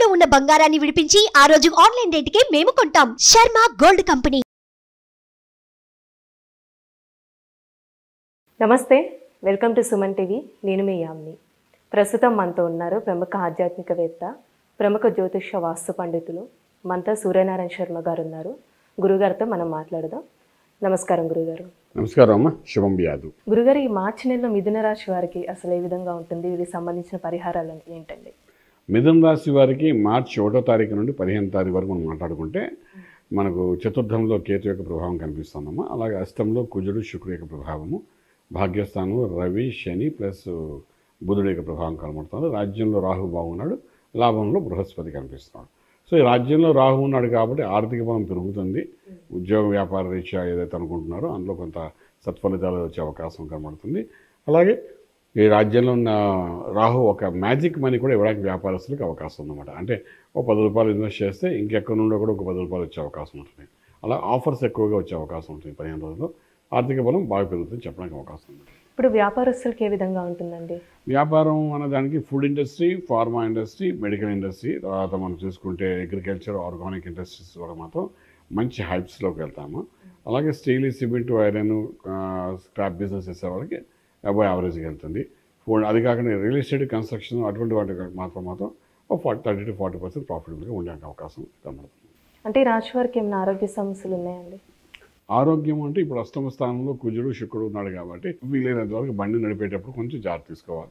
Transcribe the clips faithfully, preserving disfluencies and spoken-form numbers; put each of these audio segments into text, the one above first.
తాకట్టులో ఉన్న బంగారాన్ని విడిపించి ఆ రోజు ఆన్లైన్ రేటుకే మేము కొంటాం. Sharma gold company. నమస్తే, వెల్కమ్ టు సుమన్ టీవీ. నేను మీ యామ్ని. ప్రస్తుతం మనతో ఉన్నారు ప్రముఖ ఆధ్యాత్మికవేత్త, ప్రముఖ జ్యోతిష వాస్తు పండితులు మనతో సూర్యనారాయణ శర్మ గారు ఉన్నారు. గురుగారితో మనం మాట్లాడదాం. నమస్కారం గురుగారు. నమస్కారం అమ్మ. శుభం వ్యాధు. గురుగారు, ఈ మార్చి నెలలో మిథున రాశి వారికి అసలు ఏ విధంగా ఉంటుంది? వీటికి సంబంధించిన పరిహారాలు ఏంటండి? మిథున రాశి వారికి మార్చి ఒకటో తారీఖు నుండి పదిహేను తారీఖు వరకు మనం మాట్లాడుకుంటే మనకు చతుర్థంలో కేతు యొక్క ప్రభావం కనిపిస్తుందమ్మా. అలాగే అష్టంలో కుజుడు శుక్రుడు యొక్క ప్రభావము, భాగ్యస్థానం రవి శని ప్లస్ బుధుడు యొక్క ప్రభావం కనబడుతుంది. రాజ్యంలో రాహు బాగున్నాడు, లాభంలో బృహస్పతి కనిపిస్తున్నాడు. సో ఈ రాజ్యంలో రాహు ఉన్నాడు కాబట్టి ఆర్థిక బలం పెరుగుతుంది. ఉద్యోగ వ్యాపార రీత్యా ఏదైతే అనుకుంటున్నారో అందులో కొంత సత్ఫలితాలు వచ్చే అవకాశం కనబడుతుంది. అలాగే ఈ రాజ్యంలో ఉన్న రాహు ఒక మ్యాజిక్ మనీ కూడా ఇవ్వడానికి వ్యాపారస్తులకు అవకాశం ఉందన్నమాట. అంటే ఒక పది రూపాయలు ఇన్వెస్ట్ చేస్తే ఇంకెక్కడి నుండో కూడా ఒక పది రూపాయలు వచ్చే అవకాశం ఉంటుంది. అలా ఆఫర్స్ ఎక్కువగా వచ్చే అవకాశం ఉంటుంది. పదిహేను రోజుల్లో ఆర్థిక బలం బాగా పెరుగుతుంది చెప్పడానికి అవకాశం ఉంది. ఇప్పుడు వ్యాపారస్తులకు ఏ విధంగా ఉంటుందండి? వ్యాపారం అన్నదానికి food industry, pharma industry, medical industry, తర్వాత మనం చూసుకుంటే అగ్రికల్చర్, ఆర్గానిక్ ఇండస్ట్రీస్ కూడా మాత్రం మంచి హైప్స్లోకి వెళ్తాము. అలాగే steel, cement, iron, scrap business చేసే వాళ్ళకి అబౌవ్ యావరేజ్గా వెళ్తుంది. ఫుడ్ అది కాకుండా రియల్ ఎస్టేట్, కన్స్ట్రక్షన్ అటువంటి వాటి మాత్రం మాత్రం ఒక forty thirty to forty percent ప్రాఫిటబుల్గా ఉండే అవకాశం కనబడుతుంది. అంటే ఈ రాశి వారికి ఏమైనా ఆరోగ్య సమస్యలు ఉన్నాయండి? ఆరోగ్యం అంటే ఇప్పుడు అష్టమ స్థానంలో కుజుడు శుక్రుడు ఉన్నాడు కాబట్టి వీలైనంత వరకు బండి నడిపేటప్పుడు కొంచెం జాగ్రత్త తీసుకోవాలి.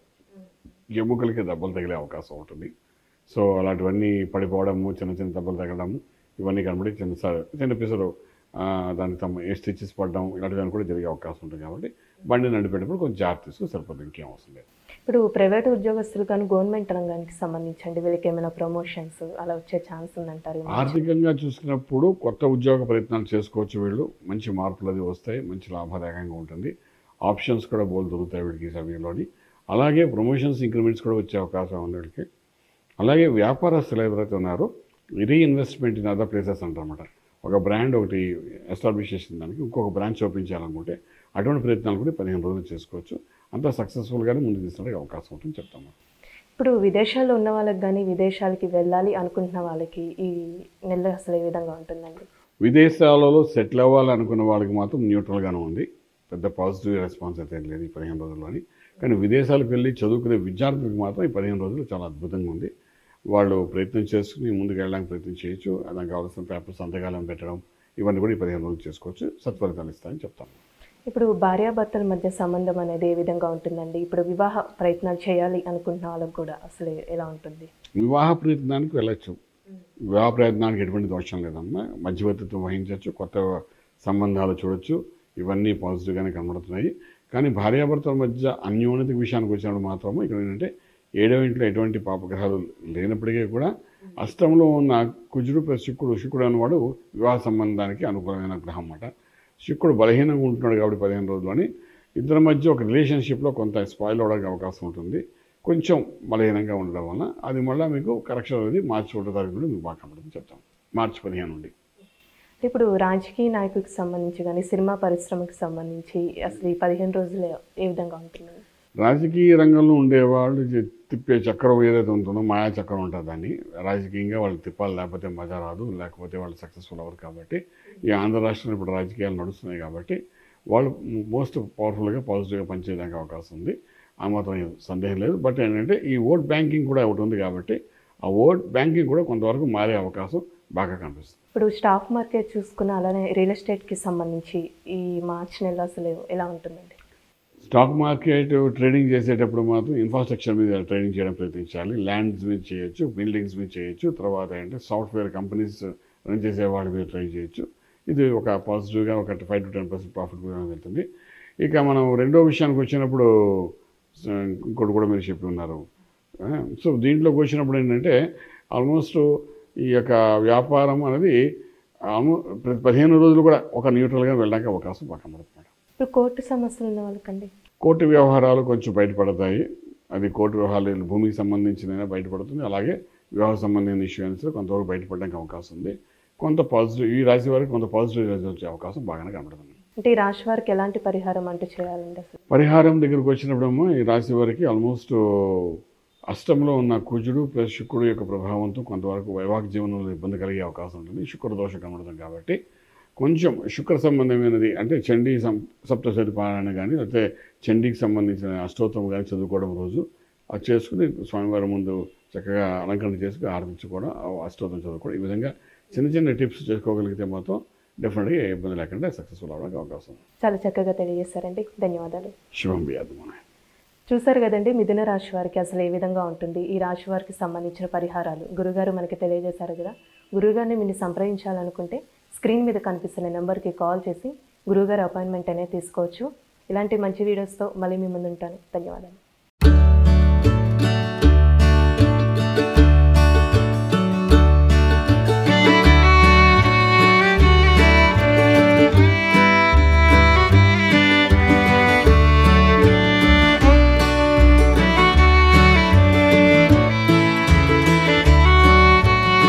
ఎముకలకి దెబ్బలు తగిలే అవకాశం ఉంటుంది. సో అలాంటివన్నీ పడిపోవడము, చిన్న చిన్న దెబ్బలు తగలడము ఇవన్నీ కనబడి చిన్న చిన్న పిసరు దానికి తమ ఏ స్టిచెస్ పడడం ఇలాంటివన్నీ కూడా జరిగే అవకాశం ఉంటుంది. కాబట్టి బండి నడిపేటప్పుడు కొంచెం జాగ్రత్త తీసుకుని సరిపోతుంది, ఇంకేం అవసరం లేదు. ఇప్పుడు ప్రైవేట్ ఉద్యోగస్తులు కానీ గవర్నమెంట్ రంగానికి సంబంధించండి వీళ్ళకి ఏమైనా ప్రమోషన్స్ అలా వచ్చే ఛాన్స్ ఉందంటారు? ఆర్థికంగా చూసుకున్నప్పుడు కొత్త ఉద్యోగ ప్రయత్నాలు చేసుకోవచ్చు. వీళ్ళు మంచి మార్పులు అది వస్తాయి, మంచి లాభదాయకంగా ఉంటుంది. ఆప్షన్స్ కూడా బోల్ దొరుకుతాయి వీళ్ళకి ఈ సమయంలోని. అలాగే ప్రమోషన్స్, ఇంక్రిమెంట్స్ కూడా వచ్చే అవకాశం ఉంది వీళ్ళకి. అలాగే వ్యాపారస్తులు ఎవరైతే ఉన్నారో రీఇన్వెస్ట్మెంట్ ఇన్ అదర్ ప్లేసెస్ అంటారన్నమాట. ఒక బ్రాండ్ ఒకటి ఎస్టాబ్లిష్ చేసిన దానికి ఇంకొక బ్రాంచ్ ఓపెన్ చేయాలనుకుంటే అటువంటి ప్రయత్నాలు కూడా పదిహేను రోజులు చేసుకోవచ్చు. అంతా సక్సెస్ఫుల్గానే ముందుకు తీసుకునే అవకాశం ఉంటుంది చెప్తాము. ఇప్పుడు విదేశాల్లో ఉన్న వాళ్ళకి కానీ విదేశాలకి వెళ్ళాలి అనుకుంటున్న వాళ్ళకి ఈ నెల అసలు ఏ విధంగా ఉంటుందండి? విదేశాలలో సెటిల్ అవ్వాలనుకున్న వాళ్ళకి మాత్రం న్యూట్రల్గానే ఉంది. పెద్ద పాజిటివ్ రెస్పాన్స్ అయితే లేదు ఈ పదిహేను రోజుల్లోని. కానీ విదేశాలకు వెళ్ళి చదువుకునే విద్యార్థులకు మాత్రం ఈ పదిహేను రోజులు చాలా అద్భుతంగా ఉంది. వాళ్ళు ప్రయత్నం చేసుకుని ముందుకు వెళ్ళడానికి ప్రయత్నం చేయొచ్చు. దానికి కావాల్సిన పేపర్స్ సంతకాలను పెట్టడం ఇవన్నీ కూడా ఈ పదిహేను రోజులు చేసుకోవచ్చు. సత్ఫలితాలు ఇస్తాయని చెప్తాను. ఇప్పుడు భార్యాభర్తల మధ్య సంబంధం అనేది ఏ విధంగా ఉంటుందండి? ఇప్పుడు వివాహ ప్రయత్నాలు చేయాలి అనుకుంటున్న వాళ్ళకు కూడా అసలు ఎలా ఉంటుంది? వివాహ ప్రయత్నానికి వెళ్ళచ్చు. వివాహ ప్రయత్నానికి ఎటువంటి దోషం లేదమ్మా. మధ్యవర్తిత్వం వహించవచ్చు, కొత్త సంబంధాలు చూడొచ్చు. ఇవన్నీ పాజిటివ్గానే కనబడుతున్నాయి. కానీ భార్యాభర్తల మధ్య అన్యోన్యత విషయానికి వచ్చినప్పుడు మాత్రము ఇక్కడ ఏంటంటే ఏడవ ఇంట్లో ఎటువంటి పాపగ్రహాలు లేనప్పటికీ కూడా అష్టంలో ఉన్న కుజుడు ప్లస్ శుక్రుడు శుక్రుడు అనేవాడు వివాహ సంబంధానికి అనుకూలమైన గ్రహం అన్నమాట. శుక్రుడు బలహీనంగా ఉంటున్నాడు కాబట్టి పదిహేను రోజుల్లోని ఇద్దరి మధ్య ఒక రిలేషన్షిప్లో కొంత స్పాయిల్ అవ్వడానికి అవకాశం ఉంటుంది. కొంచెం బలహీనంగా ఉండడం వల్ల అది మళ్ళీ మీకు కరెక్షన్ అనేది మార్చి ఒకటో తారీఖు నుండి మీకు బాగా కనబడుతుంది చెప్తాం. మార్చి పదిహేను నుండి. ఇప్పుడు రాజకీయ నాయకులకు సంబంధించి కానీ సినిమా పరిశ్రమకు సంబంధించి అసలు ఈ పదిహేను రోజులు ఏ విధంగా ఉంటుంది? రాజకీయ రంగంలో ఉండేవాళ్ళు తిప్పే చక్రం ఏదైతే ఉంటుందో మాయా చక్రం ఉంటుంది. దాన్ని రాజకీయంగా వాళ్ళు తిప్పాలి, లేకపోతే మజా రాదు, లేకపోతే వాళ్ళు సక్సెస్ఫుల్ అవ్వరు. కాబట్టి ఈ ఆంధ్ర రాష్ట్రంలో ఇప్పుడు రాజకీయాలు నడుస్తున్నాయి కాబట్టి వాళ్ళు మోస్ట్ పవర్ఫుల్గా పాజిటివ్గా పనిచేయడానికి అవకాశం ఉంది. ఆ మాత్రం సందేహం లేదు. బట్ ఏంటంటే ఈ ఓట్ బ్యాంకింగ్ కూడా ఒకటి ఉంది కాబట్టి ఆ ఓట్ బ్యాంకింగ్ కూడా కొంతవరకు మారే అవకాశం బాగా కనిపిస్తుంది. ఇప్పుడు స్టాక్ మార్కెట్ చూసుకున్న అలానే రియల్ ఎస్టేట్కి సంబంధించి ఈ మార్చి నెల అసలు ఎలా ఉంటుందండి? స్టాక్ మార్కెట్ ట్రేడింగ్ చేసేటప్పుడు మాత్రం ఇన్ఫ్రాస్ట్రక్చర్ మీద ట్రేడింగ్ చేయడం ప్రయత్నించాలి. ల్యాండ్స్ మీద చేయొచ్చు, బిల్డింగ్స్ మీద చేయొచ్చు, తర్వాత ఏంటంటే సాఫ్ట్వేర్ కంపెనీస్ రన్ చేసే వాళ్ళ మీద ట్రేడ్ చేయొచ్చు. ఇది ఒక పాజిటివ్గా ఒక five to ten percent profit కూడా వెళ్తుంది. ఇక మనం రెండో విషయానికి వచ్చినప్పుడు ఇంకోటి కూడా మీరు చెప్పి ఉన్నారు. సో దీంట్లోకి వచ్చినప్పుడు ఏంటంటే ఆల్మోస్ట్ ఈ యొక్క వ్యాపారం అనేది ప్రతి పదిహేను రోజులు కూడా ఒక న్యూట్రల్గా వెళ్ళడానికి అవకాశం బాగా పడుతుంది. ఇప్పుడు కోర్టు సమస్యలు ఉన్న వాళ్ళకండి కోర్టు వ్యవహారాలు కొంచెం బయటపడతాయి. అది కోర్టు వ్యవహారాలు భూమికి సంబంధించిన బయటపడుతుంది. అలాగే వివాహ సంబంధించిన ఇష్యూస్ కొంతవరకు బయటపడడానికి అవకాశం ఉంది. కొంత పాజిటివ్ ఈ రాశి వారికి కొంత పాజిటివ్ రిజల్ట్ వచ్చే అవకాశం బాగానే కనబడుతుంది. అంటే ఈ రాశి వారికి ఎలాంటి పరిహారం అంటూ చేయాలండి? అసలు పరిహారం దగ్గరకు వచ్చినప్పుడేమో ఈ రాశి వారికి ఆల్మోస్ట్ అష్టంలో ఉన్న కుజుడు ప్లస్ శుక్రుడు యొక్క ప్రభావంతో కొంతవరకు వైవాహిక జీవనంలో ఇబ్బంది కలిగే అవకాశం ఉంటుంది. శుక్ర దోష కనబడతాం కాబట్టి కొంచెం శుక్ర సంబంధమైనది అంటే చండీ సం సప్తశతి పారాయణ కానీ లేకపోతే చండీకి సంబంధించిన అష్టోత్తరం కానీ చదువుకోవడం రోజు అది చేసుకుని స్వామివారి ముందు చక్కగా అలంకరణ చేసుకుని ఆరంభించుకోవడం, అష్టోత్తరం చదువుకోవడం, ఈ విధంగా చిన్న చిన్న టిప్స్ చేసుకోగలిగితే మాత్రం డెఫినెట్గా ఏ ఇబ్బంది లేకుండా సక్సెస్ఫుల్ అవ్వడానికి అవకాశం ఉంది. చాలా చక్కగా తెలియజేస్తారండి, ధన్యవాదాలు. శుభం వ్యాధి మన చూసారు కదండి, మిథున రాశి వారికి అసలు ఏ విధంగా ఉంటుంది, ఈ రాశి వారికి సంబంధించిన పరిహారాలు గురుగారు మనకి తెలియజేశారు కదా. గురుగారిని మీరు సంప్రదించాలనుకుంటే స్క్రీన్ మీద కనిపిస్తున్న నెంబర్కి కాల్ చేసి గురుగారు అపాయింట్మెంట్ అనేది తీసుకోవచ్చు. ఇలాంటి మంచి వీడియోస్తో మళ్ళీ మీ ముందు ఉంటాను. ధన్యవాదాలు.